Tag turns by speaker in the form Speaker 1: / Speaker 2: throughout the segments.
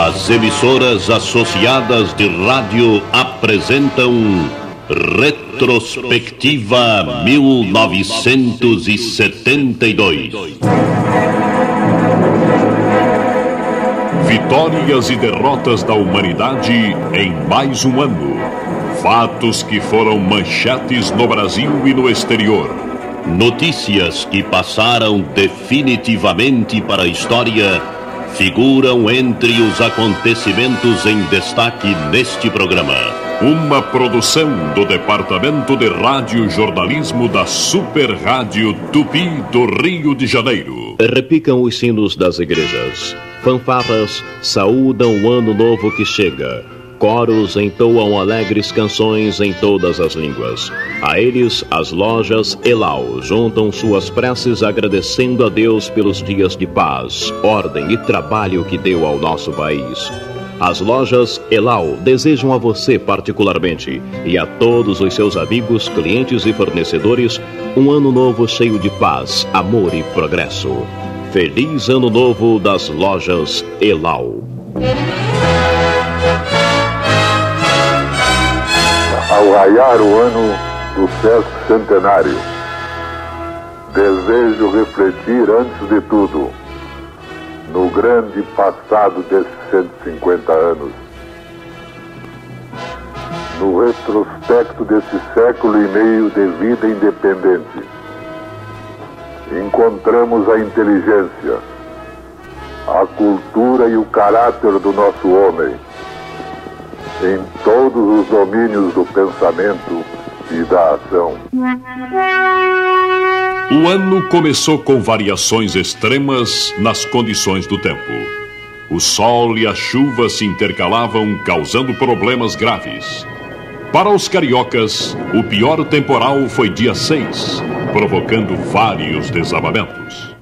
Speaker 1: As emissoras associadas de rádio apresentam Retrospectiva 1972. Vitórias e derrotas da humanidade em mais um ano. Fatos que foram manchetes no Brasil e no exterior. Notícias que passaram definitivamente para a história figuram entre os acontecimentos em destaque neste programa. Uma produção do Departamento de Rádio Jornalismo da Super Rádio Tupi do Rio de Janeiro.
Speaker 2: Repicam os sinos das igrejas. Fanfarras saúdam o ano novo que chega. Coros entoam alegres canções em todas as línguas. A eles, as lojas Elau juntam suas preces agradecendo a Deus pelos dias de paz, ordem e trabalho que deu ao nosso país. As lojas Elau desejam a você particularmente e a todos os seus amigos, clientes e fornecedores um ano novo cheio de paz, amor e progresso. Feliz Ano Novo das lojas Elau.
Speaker 3: Ao raiar o ano do sesquicentenário, desejo refletir antes de tudo no grande passado desses 150 anos, no retrospecto desse século e meio de vida independente. Encontramos a inteligência, a cultura e o caráter do nosso homem em todos os domínios do pensamento e da ação.
Speaker 1: O ano começou com variações extremas nas condições do tempo. O sol e a chuva se intercalavam, causando problemas graves. Para os cariocas, o pior temporal foi dia 6, provocando vários desabamentos.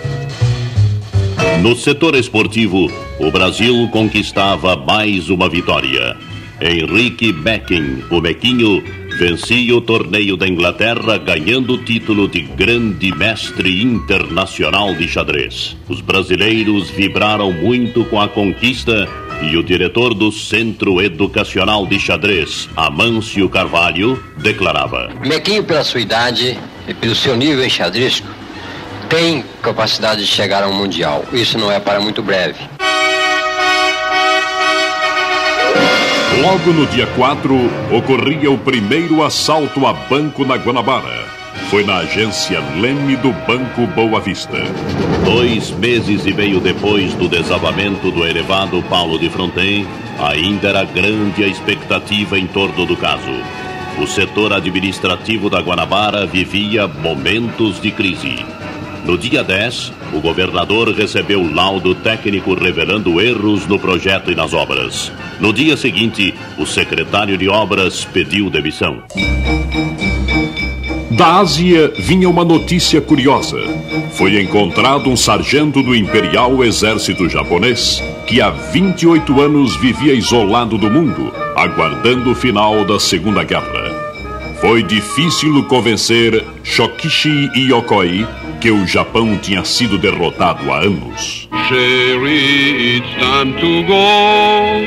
Speaker 1: No setor esportivo, o Brasil conquistava mais uma vitória. Henrique Becking, o Mequinho, vencia o torneio da Inglaterra, ganhando o título de Grande Mestre Internacional de Xadrez. Os brasileiros vibraram muito com a conquista e o diretor do Centro Educacional de Xadrez, Amâncio Carvalho, declarava:
Speaker 4: Mequinho, pela sua idade e pelo seu nível enxadrístico, tem capacidade de chegar ao Mundial. Isso não é para muito breve.
Speaker 1: Logo no dia 4, ocorria o primeiro assalto a banco na Guanabara. Foi na agência Leme do Banco Boa Vista. 2 meses e meio depois do desabamento do elevado Paulo de Fronten, ainda era grande a expectativa em torno do caso. O setor administrativo da Guanabara vivia momentos de crise. No dia 10, o governador recebeu o laudo técnico revelando erros no projeto e nas obras. No dia seguinte, o secretário de obras pediu demissão. Da Ásia vinha uma notícia curiosa. Foi encontrado um sargento do Imperial Exército Japonês que há 28 anos vivia isolado do mundo, aguardando o final da Segunda Guerra. Foi difícil convencer Shokichi Yokoi que o Japão tinha sido derrotado há anos.
Speaker 5: Sherry, it's time to go.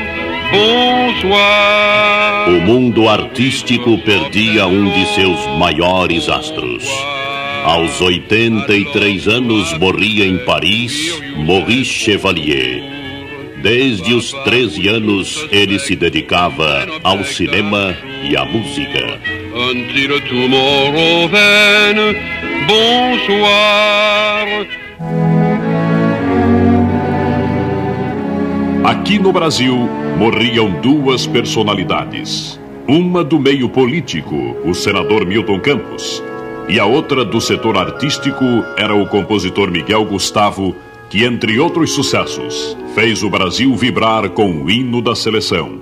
Speaker 5: Bonsoir.
Speaker 1: O mundo artístico perdia um de seus maiores astros. Aos 83 anos morria em Paris Maurice Chevalier. Desde os 13 anos ele se dedicava ao cinema e à música.
Speaker 5: Until tomorrow then, bonsoir.
Speaker 1: Aqui no Brasil, morriam 2 personalidades. Uma do meio político, o senador Milton Campos, e a outra do setor artístico era o compositor Miguel Gustavo, que, entre outros sucessos, fez o Brasil vibrar com o hino da seleção.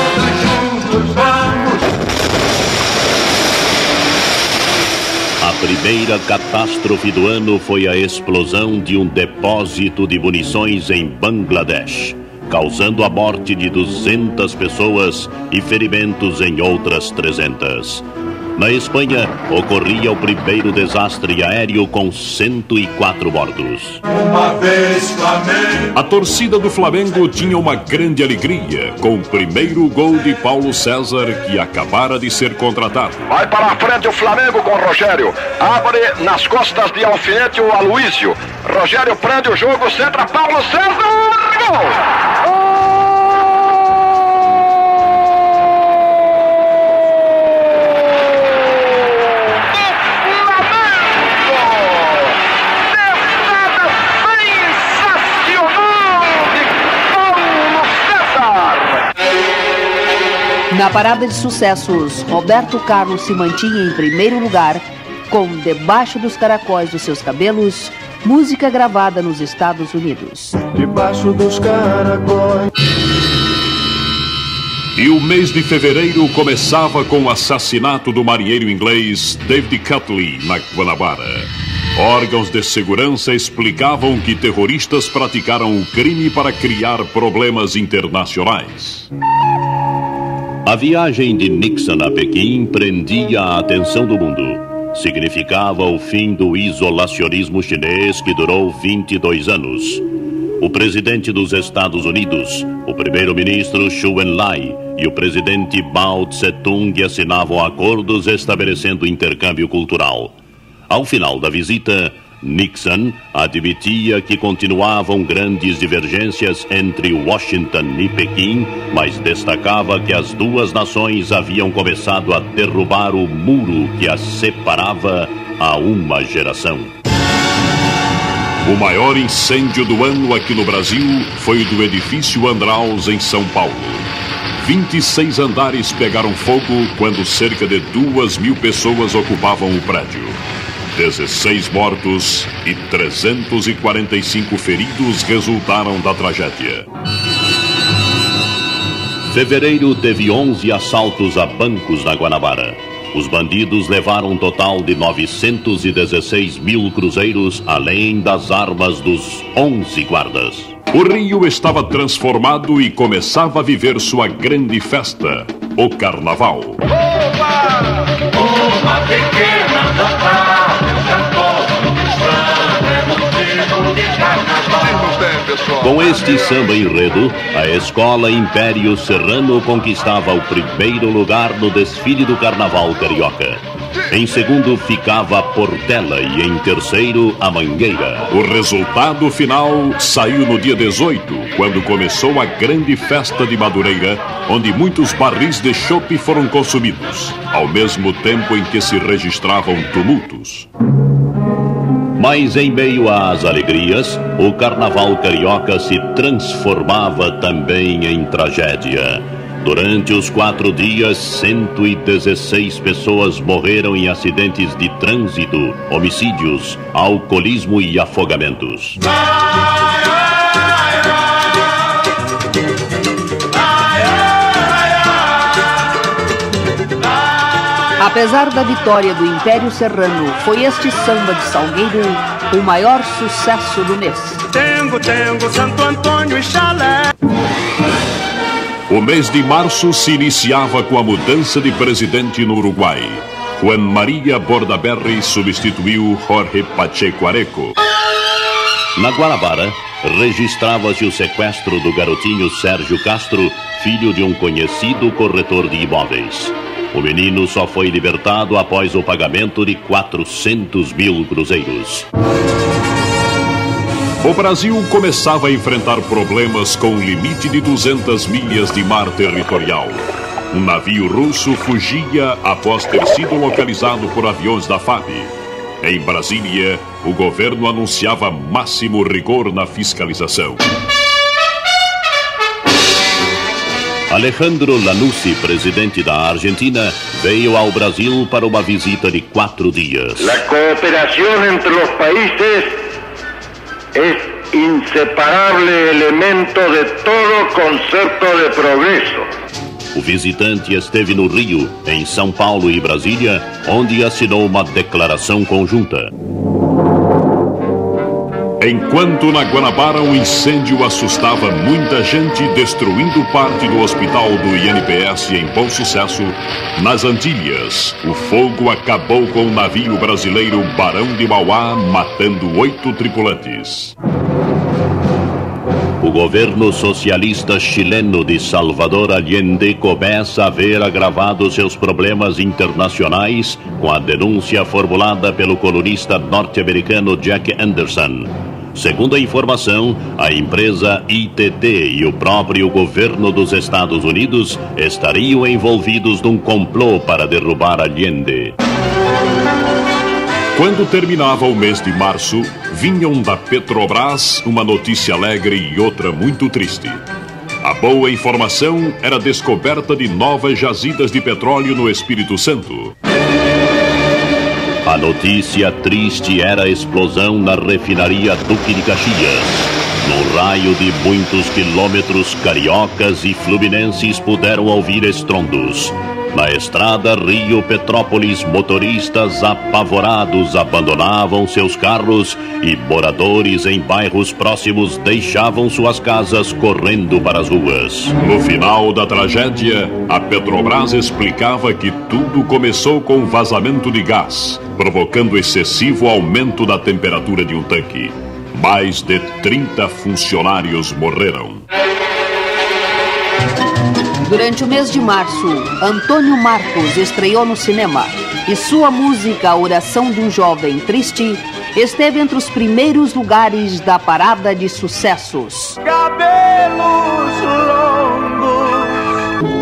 Speaker 1: A primeira catástrofe do ano foi a explosão de um depósito de munições em Bangladesh, causando a morte de 200 pessoas e ferimentos em outras 300.
Speaker 2: Na Espanha, ocorria o primeiro desastre aéreo com 104 mortos.
Speaker 1: Uma vez Flamengo. A torcida do Flamengo tinha uma grande alegria com o primeiro gol de Paulo César, que acabara de ser contratado.
Speaker 6: Vai para a frente o Flamengo com Rogério. Abre nas costas de Alfinete o Aloísio. Rogério prende o jogo, centra Paulo César. Gol!
Speaker 7: Na parada de sucessos, Roberto Carlos se mantinha em primeiro lugar com Debaixo dos Caracóis dos Seus Cabelos, música gravada nos Estados Unidos.
Speaker 3: Debaixo dos caracóis.
Speaker 1: E o mês de fevereiro começava com o assassinato do marinheiro inglês David Cutley, na Guanabara. Órgãos de segurança explicavam que terroristas praticaram o crime para criar problemas internacionais.
Speaker 2: A viagem de Nixon a Pequim prendia a atenção do mundo. Significava o fim do isolacionismo chinês que durou 22 anos. O presidente dos Estados Unidos, o primeiro-ministro Zhou Enlai e o presidente Mao Tse-tung assinavam acordos estabelecendo intercâmbio cultural. Ao final da visita, Nixon admitia que continuavam grandes divergências entre Washington e Pequim, mas destacava que as duas nações haviam começado a derrubar o muro que as separava há uma geração.
Speaker 1: O maior incêndio do ano aqui no Brasil foi o do edifício Andraus, em São Paulo. 26 andares pegaram fogo quando cerca de 2.000 pessoas ocupavam o prédio. 16 mortos e 345 feridos resultaram da tragédia.
Speaker 2: Fevereiro teve 11 assaltos a bancos na Guanabara. Os bandidos levaram um total de 916 mil cruzeiros, além das armas dos 11 guardas.
Speaker 1: O Rio estava transformado e começava a viver sua grande festa, o Carnaval.
Speaker 8: Uma pequena data.
Speaker 2: Com este samba enredo, a escola Império Serrano conquistava o primeiro lugar no desfile do Carnaval Carioca. Em segundo ficava a Portela e em terceiro a Mangueira.
Speaker 1: O resultado final saiu no dia 18, quando começou a grande festa de Madureira, onde muitos barris de chope foram consumidos, ao mesmo tempo em que se registravam tumultos.
Speaker 2: Mas em meio às alegrias, o Carnaval Carioca se transformava também em tragédia. Durante os 4 dias, 116 pessoas morreram em acidentes de trânsito, homicídios, alcoolismo e afogamentos.
Speaker 7: Apesar da vitória do Império Serrano, foi este samba de Salgueiro o maior sucesso do mês.
Speaker 8: Tengo, Santo Antônio e Chalé.
Speaker 1: O mês de março se iniciava com a mudança de presidente no Uruguai. Juan María Bordaberry substituiu Jorge Pacheco Areco.
Speaker 2: Na Guanabara, registrava-se o sequestro do garotinho Sérgio Castro, filho de um conhecido corretor de imóveis. O menino só foi libertado após o pagamento de 400 mil cruzeiros.
Speaker 1: O Brasil começava a enfrentar problemas com o limite de 200 milhas de mar territorial. Um navio russo fugia após ter sido localizado por aviões da FAB. Em Brasília, o governo anunciava máximo rigor na fiscalização.
Speaker 2: Alejandro Lanusse, presidente da Argentina, veio ao Brasil para uma visita de 4 dias.
Speaker 9: A cooperação entre os países é inseparável elemento de todo concerto de progresso.
Speaker 2: O visitante esteve no Rio, em São Paulo e Brasília, onde assinou uma declaração conjunta.
Speaker 1: Enquanto na Guanabara um incêndio assustava muita gente, destruindo parte do hospital do INPS em Bom Sucesso, nas Antilhas, o fogo acabou com o navio brasileiro Barão de Mauá, matando 8 tripulantes.
Speaker 2: O governo socialista chileno de Salvador Allende começa a ver agravados seus problemas internacionais com a denúncia formulada pelo colunista norte-americano Jack Anderson. Segundo a informação, a empresa ITT e o próprio governo dos Estados Unidos estariam envolvidos num complô para derrubar Allende.
Speaker 1: Quando terminava o mês de março, vinham da Petrobras uma notícia alegre e outra muito triste. A boa informação era a descoberta de novas jazidas de petróleo no Espírito Santo.
Speaker 2: A notícia triste era a explosão na refinaria Duque de Caxias. No raio de muitos quilômetros, cariocas e fluminenses puderam ouvir estrondos. Na estrada Rio-Petrópolis, motoristas apavorados abandonavam seus carros e moradores em bairros próximos deixavam suas casas correndo para as ruas.
Speaker 1: No final da tragédia, a Petrobras explicava que tudo começou com vazamento de gás, provocando excessivo aumento da temperatura de um tanque. Mais de 30 funcionários morreram.
Speaker 7: Durante o mês de março, Antônio Marcos estreou no cinema e sua música Oração de um Jovem Triste esteve entre os primeiros lugares da parada de sucessos.
Speaker 8: Cabelos longos.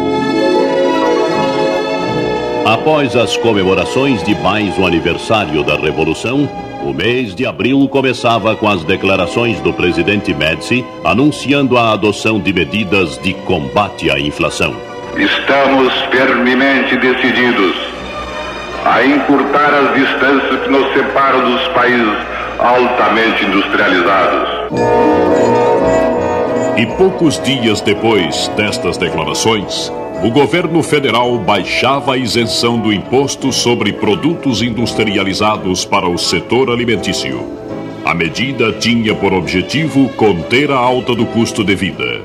Speaker 2: Após as comemorações de mais um aniversário da Revolução, o mês de abril começava com as declarações do presidente Médici anunciando a adoção de medidas de combate à inflação.
Speaker 9: Estamos firmemente decididos a encurtar as distâncias que nos separam dos países altamente industrializados.
Speaker 1: E poucos dias depois destas declarações, o governo federal baixava a isenção do imposto sobre produtos industrializados para o setor alimentício. A medida tinha por objetivo conter a alta do custo de vida.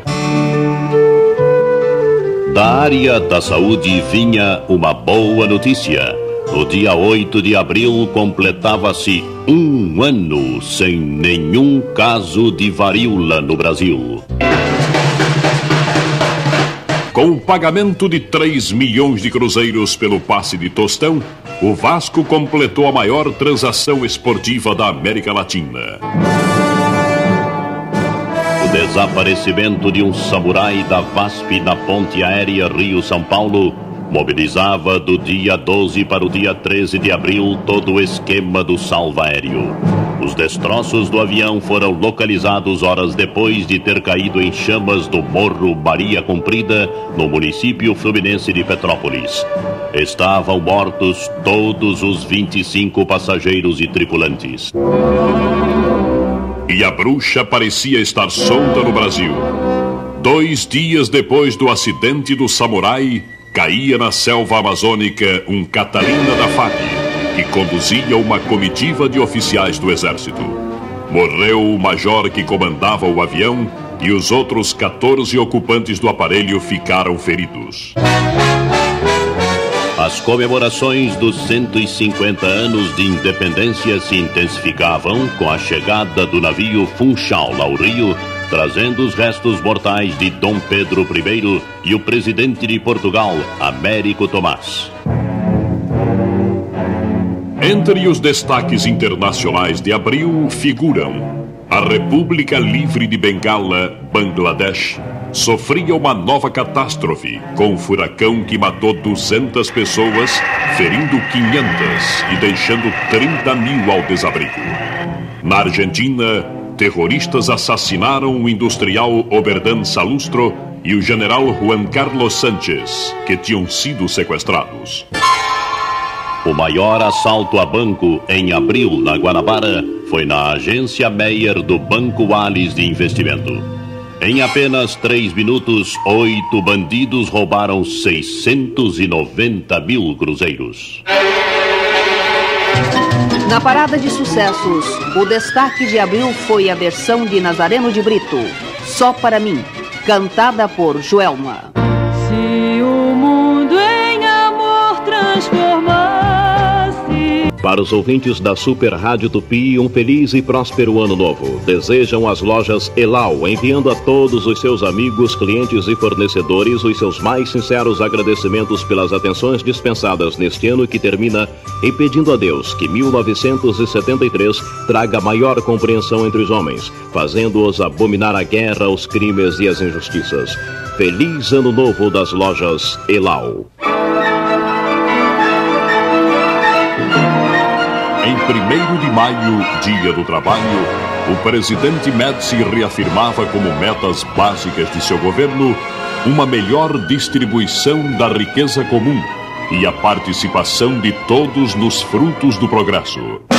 Speaker 2: Da área da saúde vinha uma boa notícia. No dia 8 de abril completava-se 1 ano sem nenhum caso de varíola no Brasil.
Speaker 1: Com o pagamento de 3 milhões de cruzeiros pelo passe de Tostão, o Vasco completou a maior transação esportiva da América Latina.
Speaker 2: O desaparecimento de um samurai da VASP na ponte aérea Rio-São Paulo mobilizava do dia 12 para o dia 13 de abril todo o esquema do salva-aéreo. Os destroços do avião foram localizados horas depois de ter caído em chamas do Morro Maria Comprida, no município fluminense de Petrópolis. Estavam mortos todos os 25 passageiros e tripulantes.
Speaker 1: E a bruxa parecia estar solta no Brasil. 2 dias depois do acidente do samurai, caía na selva amazônica um Catalina da FAB, que conduzia uma comitiva de oficiais do exército. Morreu o major que comandava o avião e os outros 14 ocupantes do aparelho ficaram feridos.
Speaker 2: As comemorações dos 150 anos de independência se intensificavam com a chegada do navio Funchal ao Rio, trazendo os restos mortais de Dom Pedro I e o presidente de Portugal, Américo Tomás.
Speaker 1: Entre os destaques internacionais de abril figuram: a República Livre de Bengala, Bangladesh, sofria uma nova catástrofe, com um furacão que matou 200 pessoas, ferindo 500 e deixando 30 mil ao desabrigo. Na Argentina, terroristas assassinaram o industrial Oberdan Salustro e o general Juan Carlos Sánchez, que tinham sido sequestrados.
Speaker 2: O maior assalto a banco em abril na Guanabara foi na agência Meyer do Banco Allis de Investimento. Em apenas 3 minutos, 8 bandidos roubaram 690 mil cruzeiros.
Speaker 7: Na parada de sucessos, o destaque de abril foi a versão de Nazareno de Brito, Só Para Mim, cantada por Joelma.
Speaker 10: Se o mundo em amor transformasse...
Speaker 2: Para os ouvintes da Super Rádio Tupi, um feliz e próspero ano novo. Desejam as lojas Elau, enviando a todos os seus amigos, clientes e fornecedores os seus mais sinceros agradecimentos pelas atenções dispensadas neste ano que termina, e pedindo a Deus que 1973 traga maior compreensão entre os homens, fazendo-os abominar a guerra, os crimes e as injustiças. Feliz Ano Novo das lojas Elau.
Speaker 1: Em 1º de maio, Dia do Trabalho, o presidente Médici reafirmava como metas básicas de seu governo uma melhor distribuição da riqueza comum e a participação de todos nos frutos do progresso.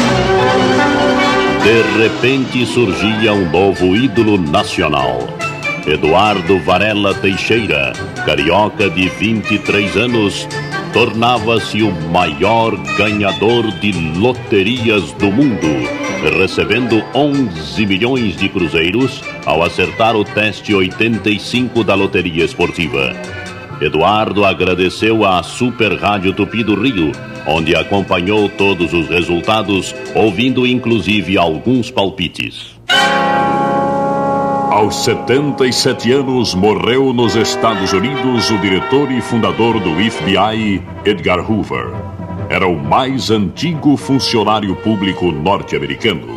Speaker 2: De repente surgia um novo ídolo nacional. Eduardo Varela Teixeira, carioca de 23 anos, tornava-se o maior ganhador de loterias do mundo, recebendo 11 milhões de cruzeiros ao acertar o teste 85 da loteria esportiva. Eduardo agradeceu à Super Rádio Tupi do Rio, onde acompanhou todos os resultados, ouvindo inclusive alguns palpites.
Speaker 1: Aos 77 anos, morreu nos Estados Unidos o diretor e fundador do FBI, Edgar Hoover. Era o mais antigo funcionário público norte-americano.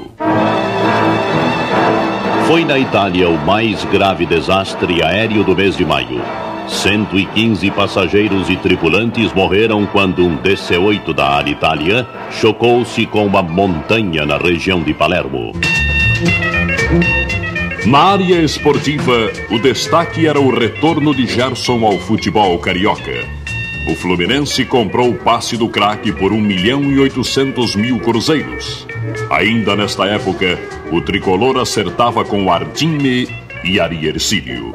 Speaker 2: Foi na Itália o mais grave desastre aéreo do mês de maio. 115 passageiros e tripulantes morreram quando um DC-8 da Alitalia chocou-se com uma montanha na região de Palermo.
Speaker 1: Na área esportiva, o destaque era o retorno de Gerson ao futebol carioca. O Fluminense comprou o passe do craque por 1.800.000 cruzeiros. Ainda nesta época, o tricolor acertava com Ardime e Ari Ercílio.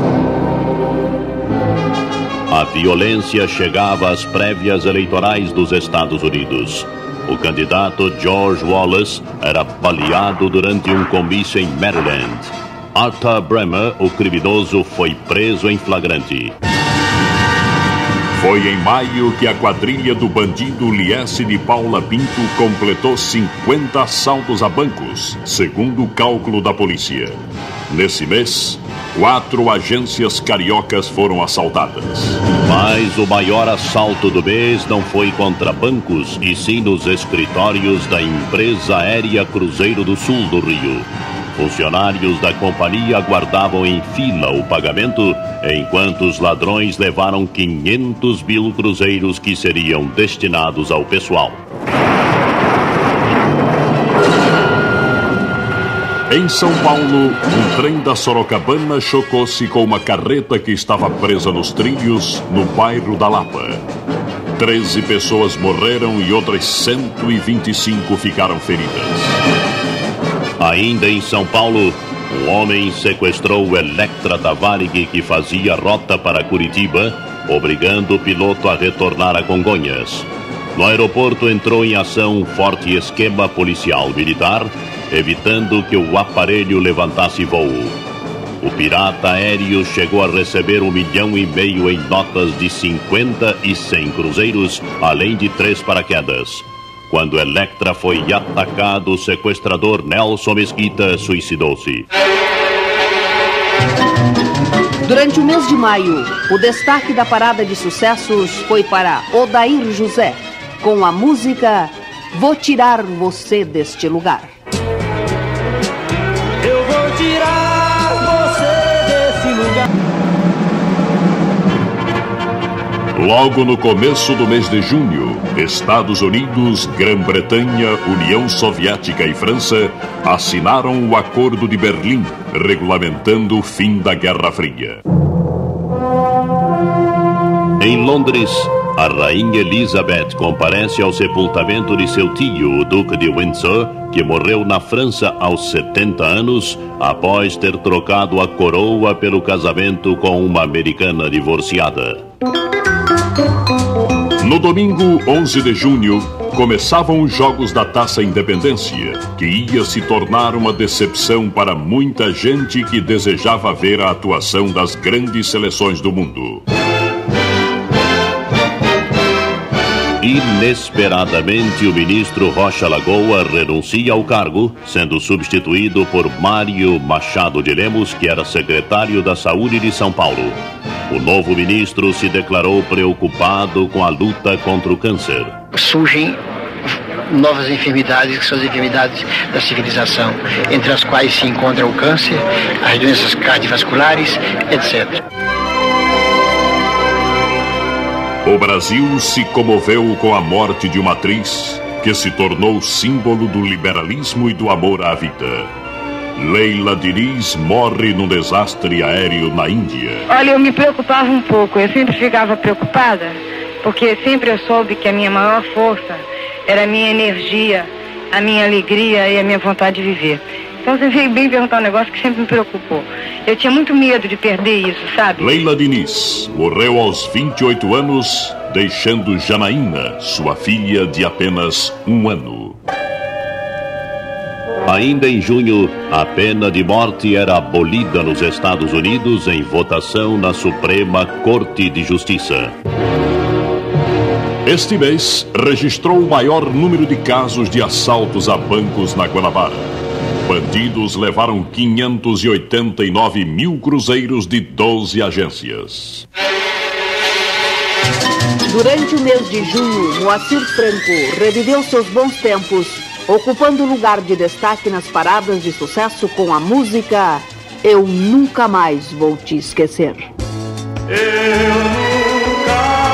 Speaker 2: A violência chegava às prévias eleitorais dos Estados Unidos. O candidato George Wallace era baleado durante um comício em Maryland. Arthur Bremer, o criminoso, foi preso em flagrante.
Speaker 1: Foi em maio que a quadrilha do bandido Liesse de Paula Pinto completou 50 assaltos a bancos, segundo o cálculo da polícia. Nesse mês, 4 agências cariocas foram assaltadas.
Speaker 2: Mas o maior assalto do mês não foi contra bancos, e sim nos escritórios da empresa aérea Cruzeiro do Sul do Rio. Funcionários da companhia aguardavam em fila o pagamento, enquanto os ladrões levaram 500.000 cruzeiros que seriam destinados ao pessoal.
Speaker 1: Em São Paulo, um trem da Sorocabana chocou-se com uma carreta que estava presa nos trilhos no bairro da Lapa. 13 pessoas morreram e outras 125 ficaram feridas.
Speaker 2: Ainda em São Paulo, um homem sequestrou o Electra da Varig que fazia rota para Curitiba, obrigando o piloto a retornar a Congonhas. No aeroporto entrou em ação um forte esquema policial militar, evitando que o aparelho levantasse voo. O pirata aéreo chegou a receber 1,5 milhão em notas de 50 e 100 cruzeiros, além de 3 paraquedas. Quando Electra foi atacado, o sequestrador Nelson Mesquita suicidou-se.
Speaker 7: Durante o mês de maio, o destaque da parada de sucessos foi para Odair José, com a música Vou Tirar Você Deste Lugar.
Speaker 8: Eu vou tirar você desse lugar.
Speaker 1: Logo no começo do mês de junho, Estados Unidos, Grã-Bretanha, União Soviética e França assinaram o Acordo de Berlim, regulamentando o fim da Guerra Fria.
Speaker 2: Em Londres, a Rainha Elizabeth comparece ao sepultamento de seu tio, o Duque de Windsor, que morreu na França aos 70 anos, após ter trocado a coroa pelo casamento com uma americana divorciada.
Speaker 1: No domingo 11 de junho, começavam os Jogos da Taça Independência, que ia se tornar uma decepção para muita gente que desejava ver a atuação das grandes seleções do mundo.
Speaker 2: Inesperadamente, o ministro Rocha Lagoa renuncia ao cargo, sendo substituído por Mário Machado de Lemos, que era secretário da Saúde de São Paulo. O novo ministro se declarou preocupado com a luta contra o câncer.
Speaker 11: Surgem novas enfermidades, que são as enfermidades da civilização, entre as quais se encontra o câncer, as doenças cardiovasculares, etc.
Speaker 1: O Brasil se comoveu com a morte de uma atriz que se tornou símbolo do liberalismo e do amor à vida. Leila Diniz morre num desastre aéreo na Índia.
Speaker 12: Olha, eu me preocupava um pouco, eu sempre ficava preocupada, porque sempre eu soube que a minha maior força era a minha energia, a minha alegria e a minha vontade de viver. Então você veio bem perguntar um negócio que sempre me preocupou. Eu tinha muito medo de perder isso, sabe?
Speaker 1: Leila Diniz morreu aos 28 anos, deixando Janaína, sua filha de apenas 1 ano.
Speaker 2: Ainda em junho, a pena de morte era abolida nos Estados Unidos em votação na Suprema Corte de Justiça.
Speaker 1: Este mês registrou o maior número de casos de assaltos a bancos na Guanabara. Bandidos levaram 589 mil cruzeiros de 12 agências.
Speaker 7: Durante o mês de junho, Moacir Franco reviveu seus bons tempos, ocupando lugar de destaque nas paradas de sucesso com a música Eu Nunca Mais Vou Te Esquecer.
Speaker 8: Eu nunca